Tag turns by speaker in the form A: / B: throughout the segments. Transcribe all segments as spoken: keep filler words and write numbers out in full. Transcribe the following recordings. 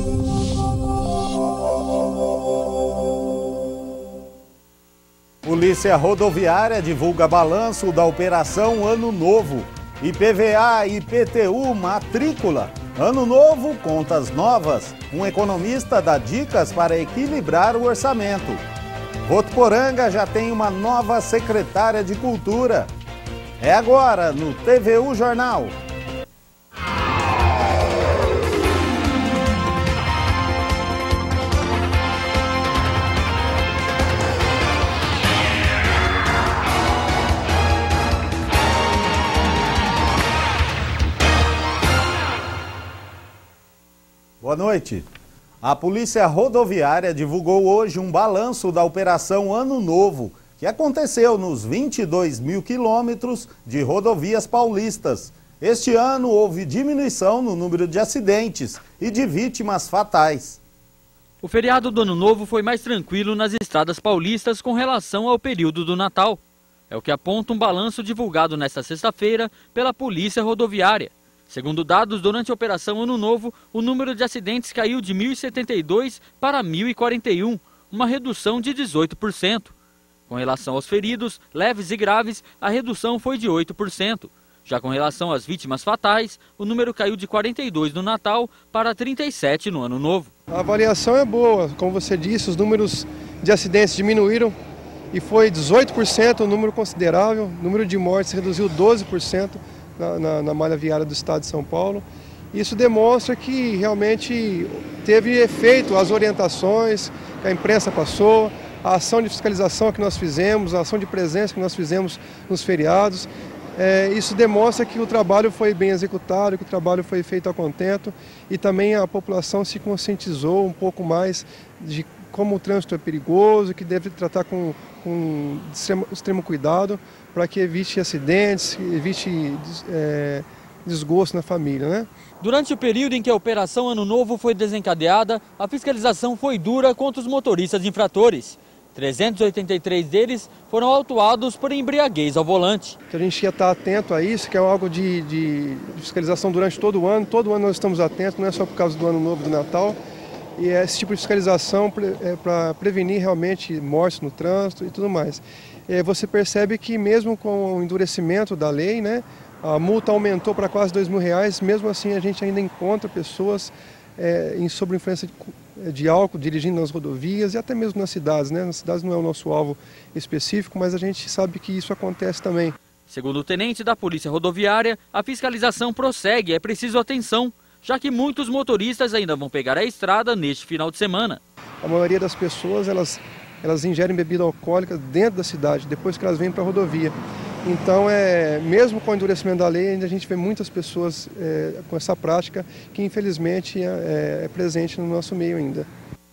A: Polícia Rodoviária divulga balanço da Operação Ano Novo. I P V A e I P T U matrícula. Ano Novo, contas novas. Um economista dá dicas para equilibrar o orçamento. Votuporanga já tem uma nova secretária de Cultura. É agora no T V U Jornal. Boa noite. A Polícia Rodoviária divulgou hoje um balanço da Operação Ano Novo, que aconteceu nos vinte e dois mil quilômetros de rodovias paulistas. Este ano houve diminuição no número de acidentes e de vítimas fatais.
B: O feriado do Ano Novo foi mais tranquilo nas estradas paulistas com relação ao período do Natal. É o que aponta um balanço divulgado nesta sexta-feira pela Polícia Rodoviária. Segundo dados, durante a Operação Ano Novo, o número de acidentes caiu de mil e setenta e dois para mil e quarenta e um, uma redução de dezoito por cento. Com relação aos feridos, leves e graves, a redução foi de oito por cento. Já com relação às vítimas fatais, o número caiu de quarenta e dois no Natal para trinta e sete no Ano Novo.
C: A avaliação é boa, como você disse, os números de acidentes diminuíram e foi dezoito por cento, um número considerável. O número de mortes reduziu doze por cento. Na, na, na malha viária do estado de São Paulo. Isso demonstra que realmente teve efeito as orientações que a imprensa passou, a ação de fiscalização que nós fizemos, a ação de presença que nós fizemos nos feriados. É, isso demonstra que o trabalho foi bem executado, que o trabalho foi feito a contento e também a população se conscientizou um pouco mais de como o trânsito é perigoso, que deve tratar com, com extremo, extremo cuidado para que evite acidentes, evite é, desgosto na família, né?
B: Durante o período em que a Operação Ano Novo foi desencadeada, a fiscalização foi dura contra os motoristas infratores. trezentos e oitenta e três deles foram autuados por embriaguez ao volante.
C: A gente ia estar atento a isso, que é algo de, de, de fiscalização durante todo o ano. Todo ano nós estamos atentos, não é só por causa do Ano Novo, do Natal. E esse tipo de fiscalização é para prevenir realmente mortes no trânsito e tudo mais. É, você percebe que mesmo com o endurecimento da lei, né, a multa aumentou para quase dois mil reais, mesmo assim a gente ainda encontra pessoas é, em sob influência de, de álcool dirigindo nas rodovias e até mesmo nas cidades, né? Nas cidades não é o nosso alvo específico, mas a gente sabe que isso acontece também.
B: Segundo o tenente da Polícia Rodoviária, a fiscalização prossegue, é preciso atenção, já que muitos motoristas ainda vão pegar a estrada neste final de semana.
C: A maioria das pessoas, elas, elas ingerem bebida alcoólica dentro da cidade, depois que elas vêm para a rodovia. Então, é, mesmo com o endurecimento da lei, ainda a gente vê muitas pessoas é, com essa prática que, infelizmente, é, é presente no nosso meio ainda.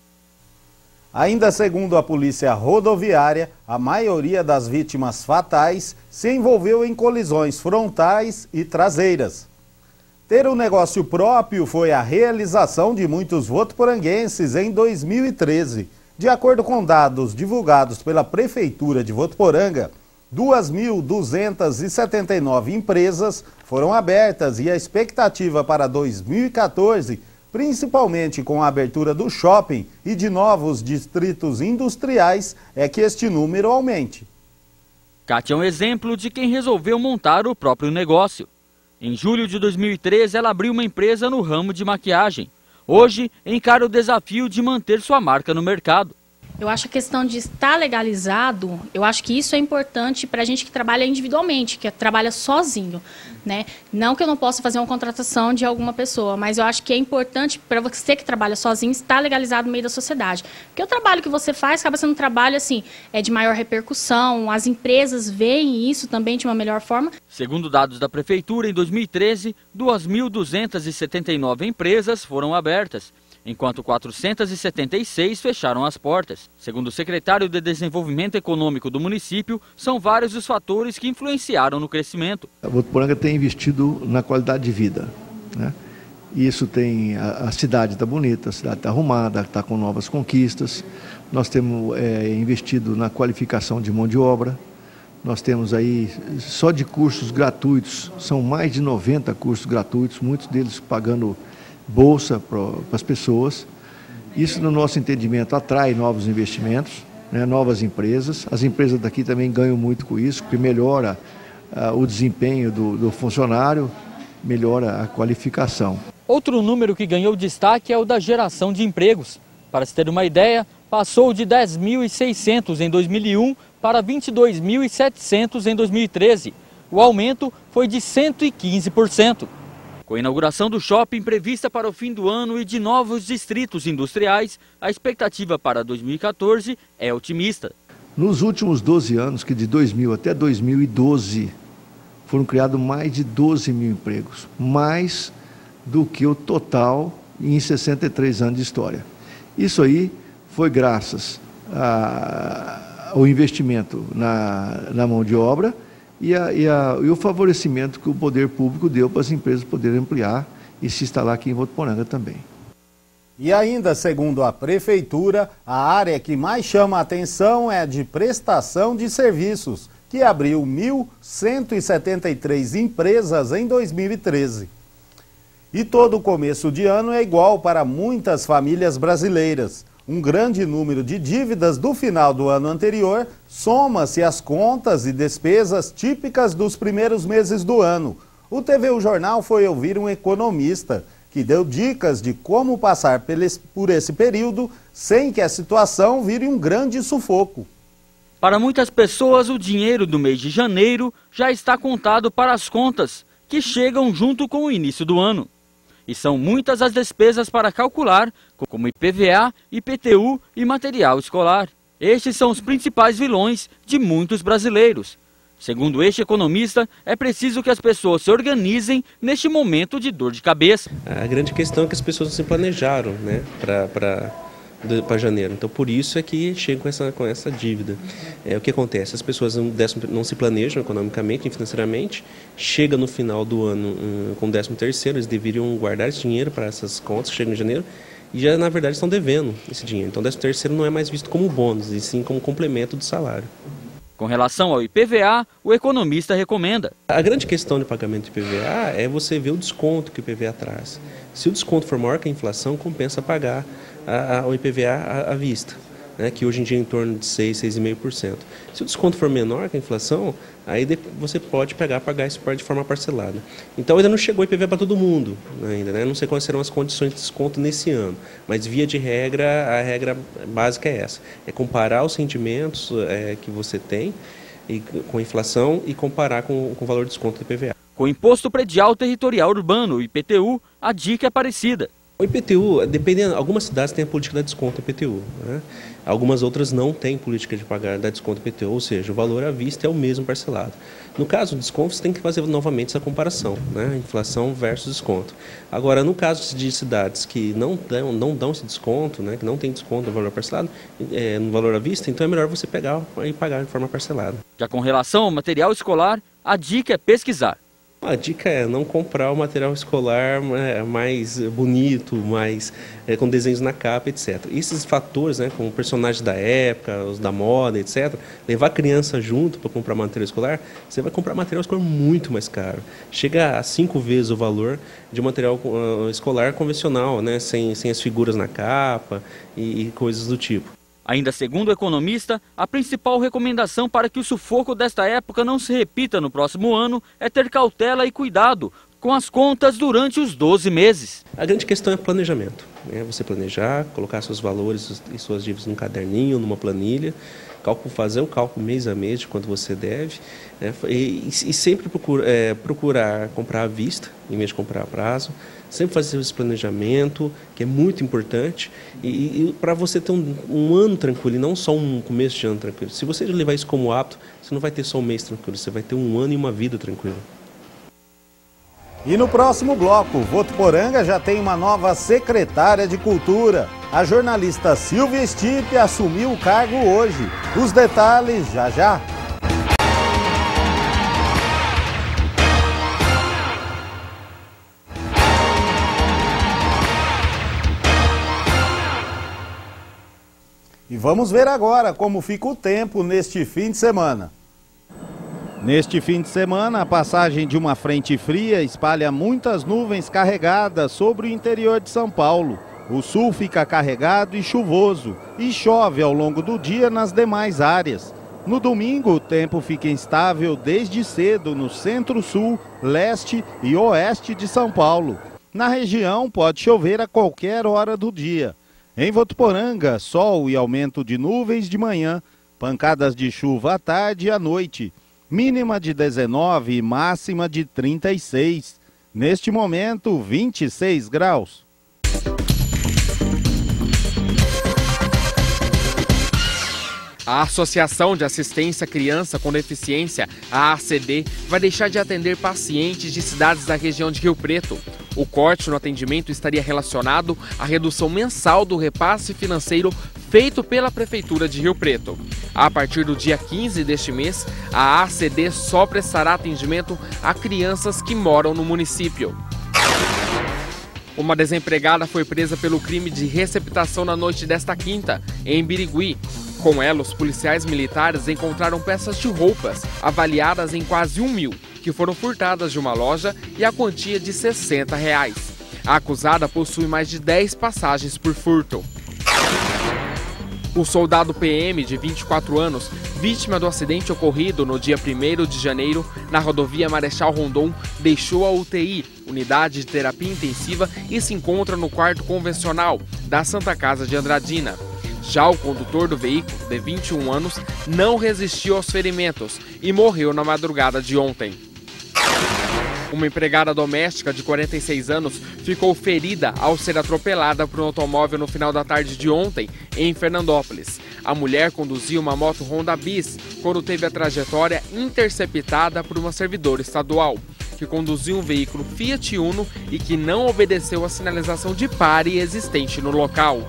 A: Ainda segundo a Polícia Rodoviária, a maioria das vítimas fatais se envolveu em colisões frontais e traseiras. Ter um negócio próprio foi a realização de muitos votuporanguenses em dois mil e treze. De acordo com dados divulgados pela Prefeitura de Votuporanga, duas mil duzentas e setenta e nove empresas foram abertas e a expectativa para dois mil e quatorze, principalmente com a abertura do shopping e de novos distritos industriais, é que este número aumente.
B: Kátia é um exemplo de quem resolveu montar o próprio negócio. Em julho de dois mil e treze, ela abriu uma empresa no ramo de maquiagem. Hoje, encara o desafio de manter sua marca no mercado.
D: Eu acho a questão de estar legalizado, eu acho que isso é importante para a gente que trabalha individualmente, que trabalha sozinho, né? Não que eu não possa fazer uma contratação de alguma pessoa, mas eu acho que é importante para você que trabalha sozinho estar legalizado no meio da sociedade. Porque o trabalho que você faz acaba sendo um trabalho assim, é de maior repercussão, as empresas veem isso também de uma melhor forma.
B: Segundo dados da Prefeitura, em dois mil e treze, duas mil duzentas e setenta e nove empresas foram abertas, enquanto quatrocentas e setenta e seis fecharam as portas. Segundo o secretário de Desenvolvimento Econômico do município, são vários os fatores que influenciaram no crescimento.
E: A Votuporanga tem investido na qualidade de vida, né? Isso tem, a, a cidade está bonita, a cidade está arrumada, está com novas conquistas. Nós temos é, investido na qualificação de mão de obra. Nós temos aí, só de cursos gratuitos, são mais de noventa cursos gratuitos, muitos deles pagando bolsa para as pessoas. Isso, no nosso entendimento, atrai novos investimentos, né, novas empresas. As empresas daqui também ganham muito com isso, porque melhora uh, o desempenho do, do funcionário, melhora a qualificação.
B: Outro número que ganhou destaque é o da geração de empregos. Para se ter uma ideia, passou de dez mil e seiscentos em dois mil e um para vinte e dois mil e setecentos em dois mil e treze. O aumento foi de cento e quinze por cento. Com a inauguração do shopping prevista para o fim do ano e de novos distritos industriais, a expectativa para dois mil e quatorze é otimista.
E: Nos últimos doze anos, que de dois mil até dois mil e doze, foram criados mais de doze mil empregos, mais do que o total em sessenta e três anos de história. Isso aí foi graças a, ao investimento na, na mão de obra e, a, e, a, e o favorecimento que o poder público deu para as empresas poderem ampliar e se instalar aqui em Votuporanga também.
A: E ainda, segundo a Prefeitura, a área que mais chama a atenção é a de prestação de serviços, que abriu mil cento e setenta e três empresas em dois mil e treze. E todo começo de ano é igual para muitas famílias brasileiras. Um grande número de dívidas do final do ano anterior soma-se às contas e despesas típicas dos primeiros meses do ano. O T V U Jornal foi ouvir um economista que deu dicas de como passar por esse período sem que a situação vire um grande sufoco.
B: Para muitas pessoas, o dinheiro do mês de janeiro já está contado para as contas, que chegam junto com o início do ano. E são muitas as despesas para calcular, como I P V A, I P T U e material escolar. Estes são os principais vilões de muitos brasileiros. Segundo este economista, é preciso que as pessoas se organizem neste momento de dor de cabeça.
F: A grande questão é que as pessoas não se planejaram, né, para janeiro. Então, por isso é que chegam com essa, com essa dívida. É, o que acontece? As pessoas não, décimo, não se planejam economicamente e financeiramente, chega no final do ano um, com o décimo terceiro, eles deveriam guardar esse dinheiro para essas contas que chegam em janeiro, e já, na verdade, estão devendo esse dinheiro. Então, o décimo terceiro não é mais visto como bônus, e sim como complemento do salário.
B: Com relação ao I P V A, o economista recomenda.
F: A grande questão de pagamento de I P V A é você ver o desconto que o I P V A traz. Se o desconto for maior que a inflação, compensa pagar a, a, o I P V A à, à vista, né, que hoje em dia é em torno de seis, seis vírgula cinco por cento. Se o desconto for menor que a inflação, aí você pode pegar, pagar isso de forma parcelada. Então ainda não chegou o I P V A para todo mundo, ainda, né? Não sei quais serão as condições de desconto nesse ano, mas via de regra, a regra básica é essa, é comparar os rendimentos é, que você tem e, com a inflação e comparar com, com o valor de desconto do I P V A.
B: Com o Imposto Predial Territorial Urbano, o I P T U, a dica é parecida.
F: O I P T U, dependendo, algumas cidades têm a política da desconto I P T U, né? Algumas outras não têm política de pagar da desconto I P T U, ou seja, o valor à vista é o mesmo parcelado. No caso do desconto, você tem que fazer novamente essa comparação, né? Inflação versus desconto. Agora, no caso de cidades que não dão, não dão esse desconto, né? Que não tem desconto no valor parcelado, é, no valor à vista, então é melhor você pegar e pagar de forma parcelada.
B: Já com relação ao material escolar, a dica é pesquisar.
F: A dica é não comprar o material escolar mais bonito, mais é, com desenhos na capa, etcétera. Esses fatores, né, como personagens da época, os da moda, etcétera, levar a criança junto para comprar material escolar, você vai comprar material escolar muito mais caro. Chega a cinco vezes o valor de um material uh, escolar convencional, né, sem, sem as figuras na capa e, e coisas do tipo.
B: Ainda segundo o economista, a principal recomendação para que o sufoco desta época não se repita no próximo ano é ter cautela e cuidado com as contas durante os doze meses.
F: A grande questão é planejamento, né? Você planejar, colocar seus valores e suas dívidas num caderninho, numa planilha, cálculo, fazer o cálculo mês a mês de quanto você deve, né? e, e sempre procura, é, procurar comprar à vista, em vez de comprar a prazo, sempre fazer esse planejamento, que é muito importante, e, e para você ter um, um ano tranquilo, e não só um começo de ano tranquilo. Se você levar isso como hábito, você não vai ter só um mês tranquilo, você vai ter um ano e uma vida tranquila.
A: E no próximo bloco, Votuporanga já tem uma nova secretária de Cultura. A jornalista Silvia Stipe assumiu o cargo hoje. Os detalhes já já. E vamos ver agora como fica o tempo neste fim de semana. Neste fim de semana, a passagem de uma frente fria espalha muitas nuvens carregadas sobre o interior de São Paulo. O sul fica carregado e chuvoso e chove ao longo do dia nas demais áreas. No domingo, o tempo fica instável desde cedo no centro-sul, leste e oeste de São Paulo. Na região, pode chover a qualquer hora do dia. Em Votuporanga, sol e aumento de nuvens de manhã, pancadas de chuva à tarde e à noite. Mínima de dezenove e máxima de trinta e seis. Neste momento, vinte e seis graus.
G: A Associação de Assistência à Criança com Deficiência, a A C D, vai deixar de atender pacientes de cidades da região de Rio Preto. O corte no atendimento estaria relacionado à redução mensal do repasse financeiro feito pela Prefeitura de Rio Preto. A partir do dia quinze deste mês, a A C D só prestará atendimento a crianças que moram no município. Uma desempregada foi presa pelo crime de receptação na noite desta quinta, em Birigui. Com ela, os policiais militares encontraram peças de roupas avaliadas em quase um mil, que foram furtadas de uma loja, e a quantia de sessenta reais. A acusada possui mais de dez passagens por furto. O soldado P M de vinte e quatro anos, vítima do acidente ocorrido no dia primeiro de janeiro na rodovia Marechal Rondon, deixou a U T I, unidade de terapia intensiva, e se encontra no quarto convencional da Santa Casa de Andradina. Já o condutor do veículo, de vinte e um anos, não resistiu aos ferimentos e morreu na madrugada de ontem. Uma empregada doméstica de quarenta e seis anos ficou ferida ao ser atropelada por um automóvel no final da tarde de ontem, em Fernandópolis. A mulher conduzia uma moto Honda Bis quando teve a trajetória interceptada por uma servidora estadual, que conduziu um veículo Fiat Uno e que não obedeceu à sinalização de pare existente no local.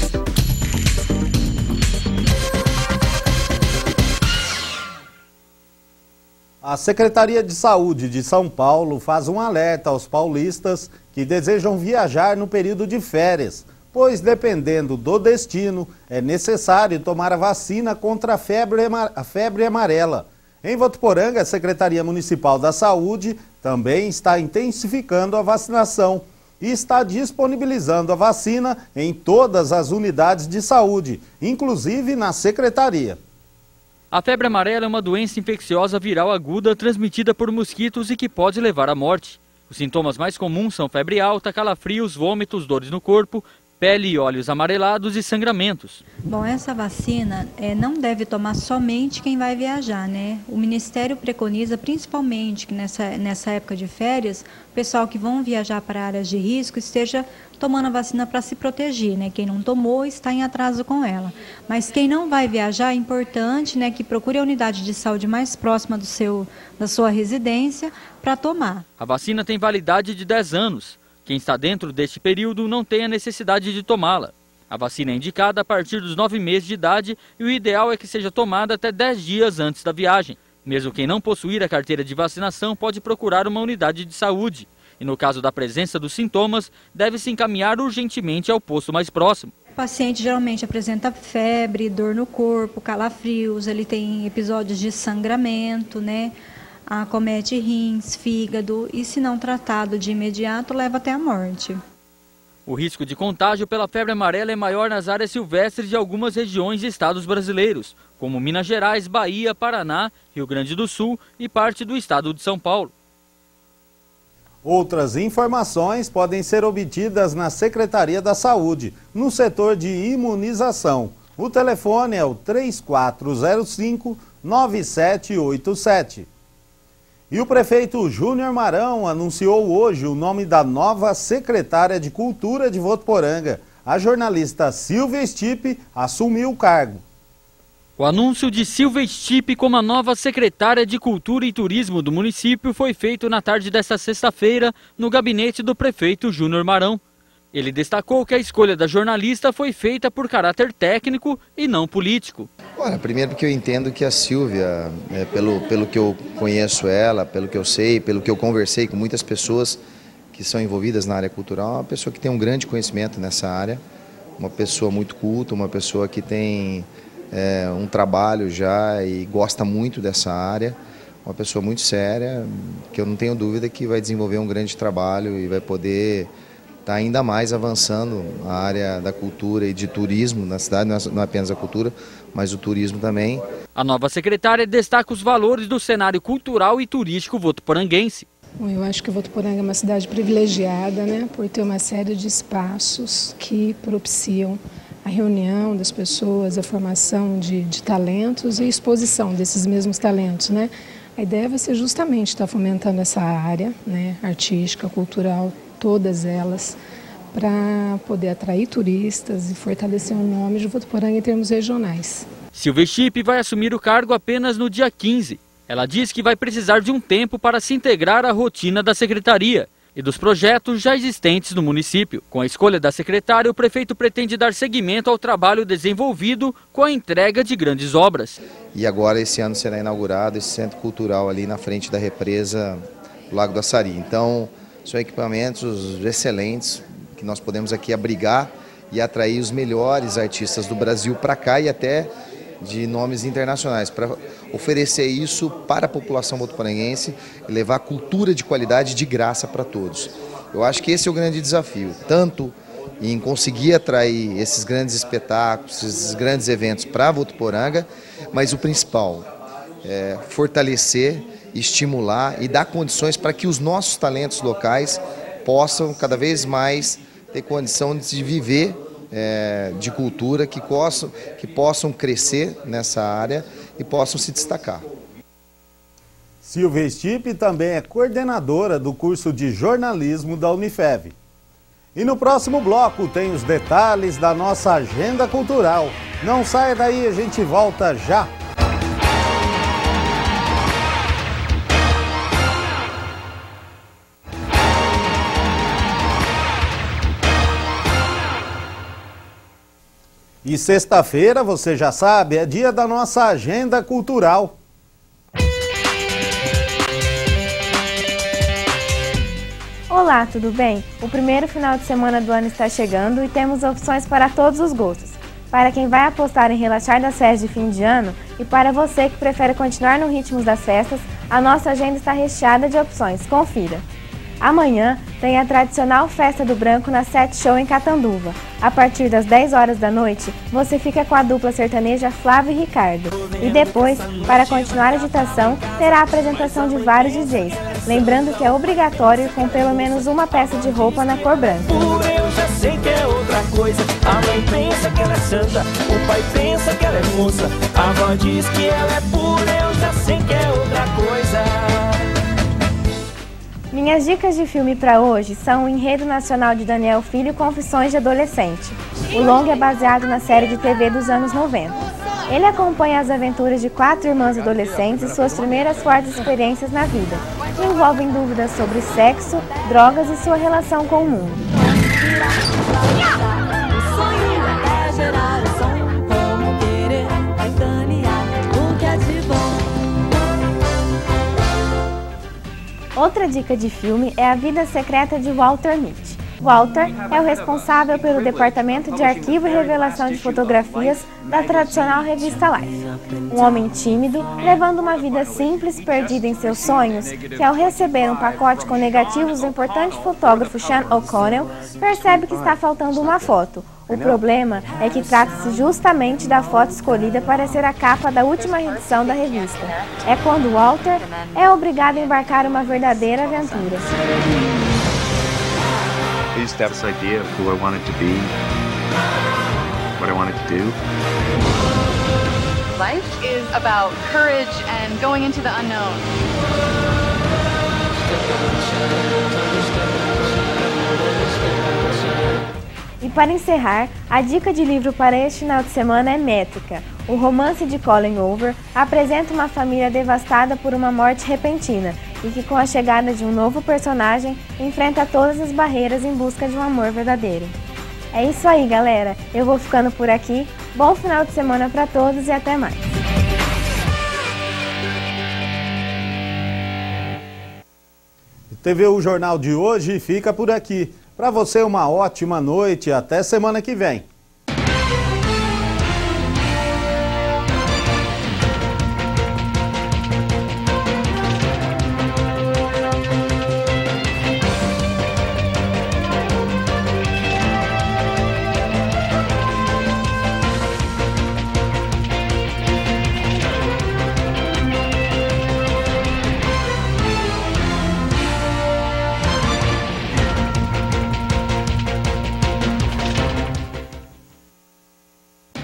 A: A Secretaria de Saúde de São Paulo faz um alerta aos paulistas que desejam viajar no período de férias, pois dependendo do destino, é necessário tomar a vacina contra a febre, a febre amarela. Em Votuporanga, a Secretaria Municipal da Saúde também está intensificando a vacinação e está disponibilizando a vacina em todas as unidades de saúde, inclusive na Secretaria.
B: A febre amarela é uma doença infecciosa viral aguda transmitida por mosquitos e que pode levar à morte. Os sintomas mais comuns são febre alta, calafrios, vômitos, dores no corpo, pele e olhos amarelados e sangramentos.
H: Bom, essa vacina é, não deve tomar somente quem vai viajar, né? O Ministério preconiza principalmente que nessa, nessa época de férias, o pessoal que vão viajar para áreas de risco esteja tomando a vacina para se proteger, né? Quem não tomou está em atraso com ela. Mas quem não vai viajar, é importante, né, que procure a unidade de saúde mais próxima do seu, da sua residência para tomar.
B: A vacina tem validade de dez anos. Quem está dentro deste período não tem a necessidade de tomá-la. A vacina é indicada a partir dos nove meses de idade e o ideal é que seja tomada até dez dias antes da viagem. Mesmo quem não possuir a carteira de vacinação pode procurar uma unidade de saúde. E no caso da presença dos sintomas, deve se encaminhar urgentemente ao posto mais próximo.
H: O paciente geralmente apresenta febre, dor no corpo, calafrios, ele tem episódios de sangramento, né? Acomete rins, fígado e, se não tratado de imediato, leva até a morte.
B: O risco de contágio pela febre amarela é maior nas áreas silvestres de algumas regiões e estados brasileiros, como Minas Gerais, Bahia, Paraná, Rio Grande do Sul e parte do estado de São Paulo.
A: Outras informações podem ser obtidas na Secretaria da Saúde, no setor de imunização. O telefone é o três quatro zero cinco, nove sete oito sete. E o prefeito Júnior Marão anunciou hoje o nome da nova secretária de Cultura de Votuporanga. A jornalista Silvia Stipe assumiu o cargo.
B: O anúncio de Silvia Stipe como a nova secretária de Cultura e Turismo do município foi feito na tarde desta sexta-feira no gabinete do prefeito Júnior Marão. Ele destacou que a escolha da jornalista foi feita por caráter técnico e não político.
I: Olha, primeiro porque eu entendo que a Silvia, é, pelo, pelo que eu conheço ela, pelo que eu sei, pelo que eu conversei com muitas pessoas que são envolvidas na área cultural, é uma pessoa que tem um grande conhecimento nessa área, uma pessoa muito culta, uma pessoa que tem é, um trabalho já e gosta muito dessa área, uma pessoa muito séria, que eu não tenho dúvida que vai desenvolver um grande trabalho e vai poder estar ainda mais avançando a área da cultura e de turismo na cidade, não é apenas a cultura, mas o turismo também.
B: A nova secretária destaca os valores do cenário cultural e turístico votuporanguense.
J: Bom, eu acho que Votuporanga é uma cidade privilegiada, né, por ter uma série de espaços que propiciam a reunião das pessoas, a formação de, de talentos e a exposição desses mesmos talentos, né. A ideia vai ser justamente estar fomentando essa área, né, artística, cultural, todas elas, para poder atrair turistas e fortalecer o nome de Votuporanga em termos regionais.
B: Silvia Chip vai assumir o cargo apenas no dia quinze. Ela diz que vai precisar de um tempo para se integrar à rotina da secretaria e dos projetos já existentes no município. Com a escolha da secretária, o prefeito pretende dar seguimento ao trabalho desenvolvido com a entrega de grandes obras.
I: E agora esse ano será inaugurado esse centro cultural ali na frente da represa do Lago do Açari. Então, são equipamentos excelentes que nós podemos aqui abrigar e atrair os melhores artistas do Brasil para cá e até de nomes internacionais, para oferecer isso para a população votuporanguense e levar cultura de qualidade de graça para todos. Eu acho que esse é o grande desafio, tanto em conseguir atrair esses grandes espetáculos, esses grandes eventos para Votuporanga, mas o principal é fortalecer, estimular e dar condições para que os nossos talentos locais possam cada vez mais ter condição de viver É, de cultura, que possam, que possam crescer nessa área e possam se destacar.
A: Silvia Stipe também é coordenadora do curso de jornalismo da Unifev. E no próximo bloco tem os detalhes da nossa agenda cultural. Não saia daí, a gente volta já. E sexta-feira, você já sabe, é dia da nossa agenda cultural.
K: Olá, tudo bem? O primeiro final de semana do ano está chegando e temos opções para todos os gostos. Para quem vai apostar em relaxar das festas de fim de ano e para você que prefere continuar no ritmo das festas, a nossa agenda está recheada de opções. Confira! Amanhã tem a tradicional Festa do Branco na Sete Show em Catanduva. A partir das dez horas da noite, você fica com a dupla sertaneja Flávio e Ricardo. E depois, para continuar a agitação, terá a apresentação de vários D Js. Lembrando que é obrigatório ir com pelo menos uma peça de roupa na cor branca.
L: Eu já sei que é outra coisa. A mãe pensa que ela é santa, o pai pensa que ela é moça. A avó diz que ela é pura, eu já sei que é outra coisa.
K: Minhas dicas de filme para hoje são o Enredo Nacional de Daniel Filho, Confissões de Adolescente. O longa é baseado na série de T V dos anos noventa. Ele acompanha as aventuras de quatro irmãs adolescentes e suas primeiras fortes experiências na vida, que envolvem dúvidas sobre sexo, drogas e sua relação com o mundo. Outra dica de filme é A Vida Secreta de Walter Mitty. Walter é o responsável pelo departamento de arquivo e revelação de fotografias da tradicional revista Life. Um homem tímido, levando uma vida simples, perdida em seus sonhos, que ao receber um pacote com negativos do importante fotógrafo Sean O'Connell, percebe que está faltando uma foto. O problema é que trata-se justamente da foto escolhida para ser a capa da última edição da revista. É quando Walter é obrigado a embarcar uma verdadeira aventura.
M: I used to have this idea of who I wanted to be, what I wanted to do.
N: Life is about courage and going into the unknown.
K: E para encerrar, a dica de livro para este final de semana é Métrica. O romance de Colin Hoover apresenta uma família devastada por uma morte repentina e que, com a chegada de um novo personagem, enfrenta todas as barreiras em busca de um amor verdadeiro. É isso aí, galera. Eu vou ficando por aqui. Bom final de semana para todos e até mais.
A: T V U Jornal de hoje fica por aqui. Para você, uma ótima noite e até semana que vem.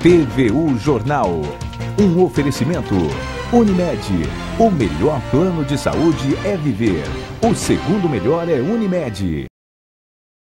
O: T V U Jornal. Um oferecimento. Unimed. O melhor plano de saúde é viver. O segundo melhor é Unimed.